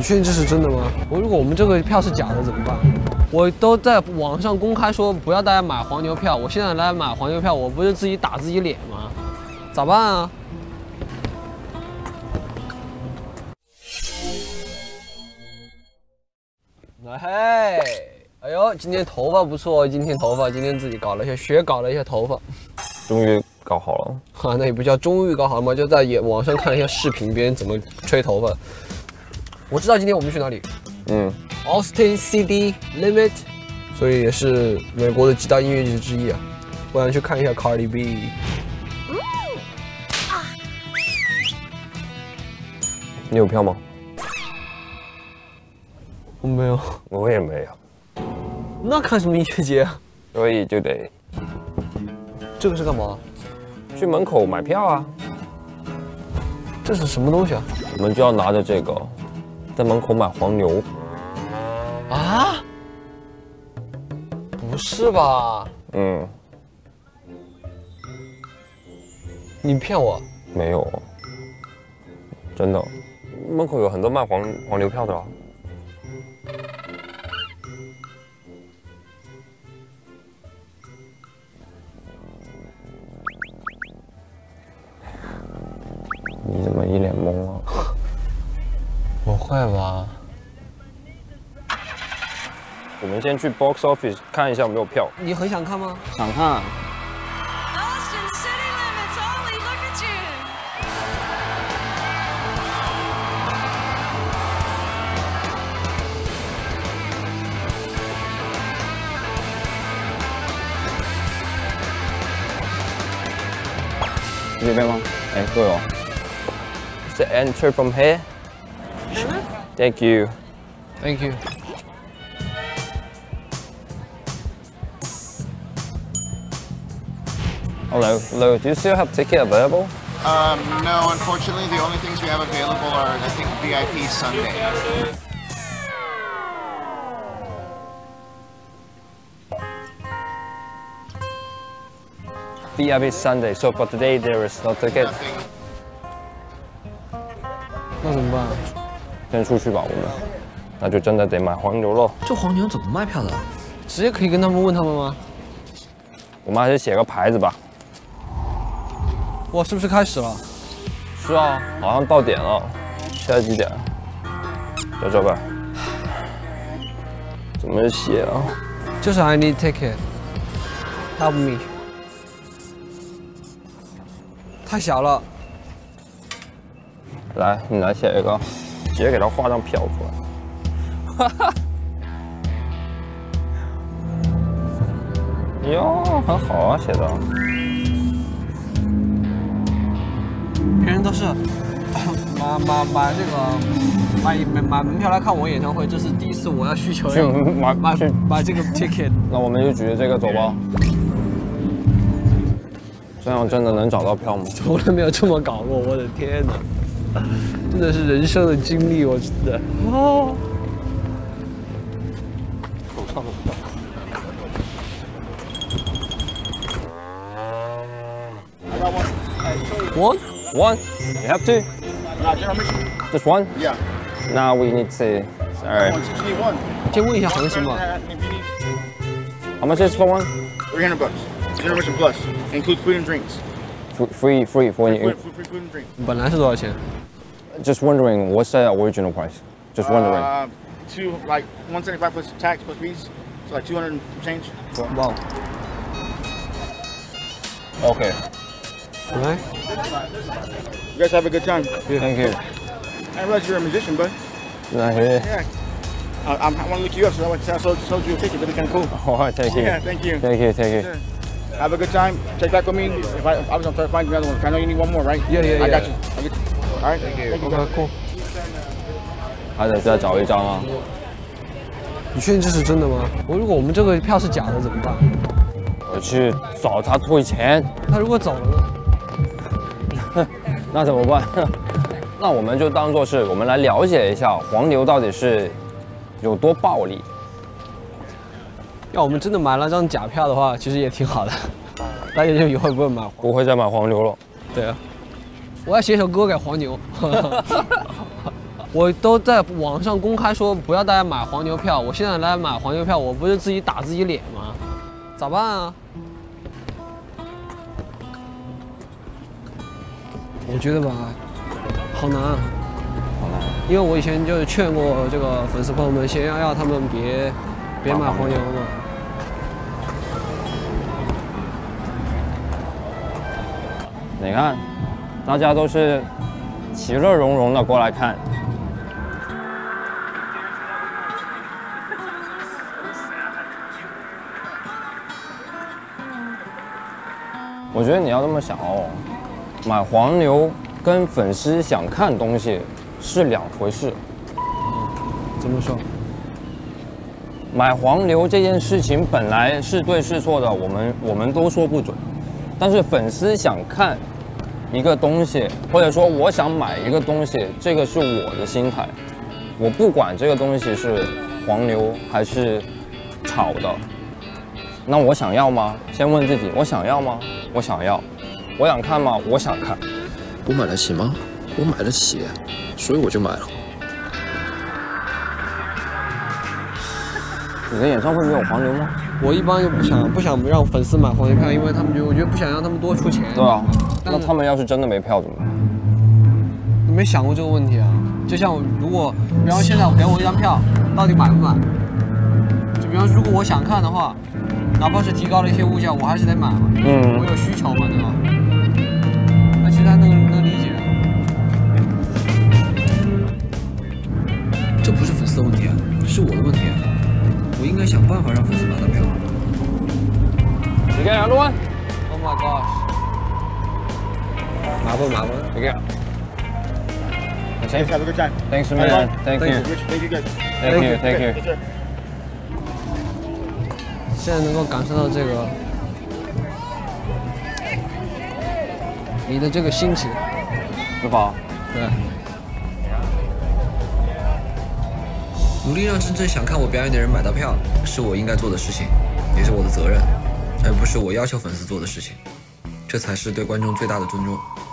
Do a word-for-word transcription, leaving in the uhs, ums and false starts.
确定这是真的吗？我如果我们这个票是假的怎么办？我都在网上公开说不要大家买黄牛票，我现在来买黄牛票，我不是自己打自己脸吗？咋办啊？嘿，哎呦，今天头发不错，今天头发，今天自己搞了一下，学搞了一下头发， 终于搞好了。 哈、啊，那也不叫终于搞好了吗？就在也网上看了一下视频，别人怎么吹头发。我知道今天我们去哪里，嗯 ，Austin City Limit， 所以也是美国的几大音乐节之一啊。我想去看一下 Cardi B。 你有票吗？ 我没有， 我也没有。 那看什么音乐节啊？ 所以就得。 这个是干嘛？ 去门口买票啊。 这是什么东西啊？ 我们就要拿着这个，在门口买黄牛。 啊？不是吧？ 嗯。 你骗我？ 没有。真的，门口有很多卖黄黄牛票的啊。你怎么一脸懵啊？ 不会吧？ 我们先去 box office 看一下有没有票。 你很想看吗？ 想看。这边吗？哎，对哦。是 enter from here. Thank you. Thank you. Hello, hello. Do you still have ticket available? Um, no, unfortunately, the only things we have available are, I think, V I P Sunday. V I P Sunday. So for today there is no ticket. 那怎么办？ 先出去吧，我们。那就真的得买黄牛了。 这黄牛怎么卖票的？直接可以跟他们问他们吗？ 我们还是写个牌子吧。 哇，是不是开始了？ 是啊，好像到点了。现在几点？在这吧。怎么写啊？ 就是 I need ticket. Help me. 太小了。 来，你来写一个，直接给他画张票出来。哈哈。哟，很好啊，写的。 别人都是买买买这个买买买门票来看我演唱会，这是第一次我要需求要买买去买这个 ticket。 那我们就举着这个走吧。这样真的能找到票吗？ 从来没有这么搞过，我的天哪！真的是人生的经历，我真的。哦。 手上的票。 One? One? You have two? Uh, general admission? Just one? Yeah. Now we need to. Sorry. One, you need one. 先问一下行情吧。 If you need How much is for one? three hundred bucks. General admission plus. Includes food and drinks. F free, free for Free, you. free, free food and drinks. 本来是多少钱？ Just wondering, what's the original price? Just wondering. Uh, two, like, one seventy-five plus tax plus fees. So, like, two hundred and some change. 哇， Okay. 来， You guys have a good time. Thank you. I realize you're a musician, bud. Not here. Yeah. Uh, I'm, I want to look you up, so I, went, I sold, sold you a ticket. That'd be kind of cool. All right, thank you. Yeah, thank you. Thank you, thank you. Sure. Have a good time. Check back with me. If I, I was gonna try to find you another one. I know you need one more, right? Yeah, yeah, I got yeah. you. I get you. All right. Thank you. Thank you. OK cool。 还得再找一张啊。 你确定这是真的吗？我如果我们这个票是假的怎么办？ 我去找他退钱。 他如果走了呢？ 那怎么办？那我们就当做是我们来了解一下黄牛到底是有多暴力。 要我们真的买了张假票的话，其实也挺好的，大家就以后不会买。 不会再买黄牛了。 对啊，我要写首歌给黄牛。 我都在网上公开说不要大家买黄牛票，我现在来买黄牛票，我不是自己打自己脸吗？咋办啊？我觉得吧，好难啊。 因为我以前就是劝过这个粉丝朋友们，先要要他们别别买黄牛嘛。 你看，大家都是其乐融融的过来看。我觉得你要这么想哦，买黄牛跟粉丝想看东西。 是两回事， 怎么说？ 买黄牛这件事情本来是对是错的，我们我们都说不准。但是粉丝想看一个东西，或者说我想买一个东西，这个是我的心态。我不管这个东西是黄牛还是炒的，那我想要吗？先问自己，我想要吗？我想要。我想看吗？我想看。 我买得起吗？我买得起。 所以我就买了。 你的演唱会没有黄牛吗？ 我一般就不想不想让粉丝买黄牛票，因为他们就我觉得不想让他们多出钱。 对啊，那他们要是真的没票怎么办？ 你没想过这个问题啊？就像如果，比方现在给我一张票，到底买不买？就比方如果我想看的话，哪怕是提高了一些物价，我还是得买嘛。嗯，我有需求嘛，对吧？那其他能能理解。 这不是粉丝的问题啊，是我的问题啊！我应该想办法让粉丝买到票。 你看，录完。 Oh my gosh！ 麻烦麻烦， 你看。 Thanks, have a good time. Thanks, man. Thank you. Thank you, guys. Thank you, thank you. 现在能够感受到这个你的这个心情， 是吧？ 对。 努力让真正想看我表演的人买到票，是我应该做的事情，也是我的责任，而不是我要求粉丝做的事情。这才是对观众最大的尊重。